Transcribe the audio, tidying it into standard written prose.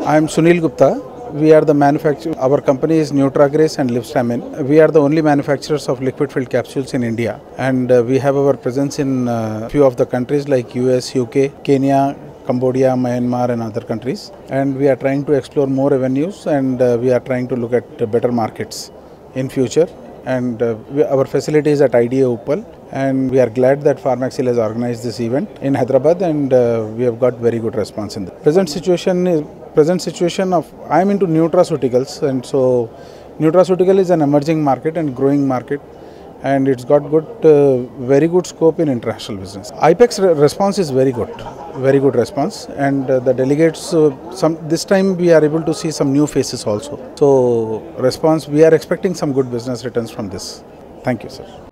I am Sunil Gupta. We are the manufacturer. Our company is Nutragrace and Livstamin. We are the only manufacturers of liquid filled capsules in India, and we have our presence in few of the countries like US, UK, Kenya, Cambodia, Myanmar and other countries. And we are trying to explore more avenues, and we are trying to look at better markets in future. And our facility is at IDA Uppal, and we are glad that Pharmaxil has organized this event in Hyderabad, and we have got very good response in the present situation of I am into nutraceuticals, and so nutraceutical is an emerging market and growing market, and it's got very good scope in international business. IPEX response is very good response, and the delegates, this time we are able to see some new faces also. So response, we are expecting some good business returns from this. Thank you, sir.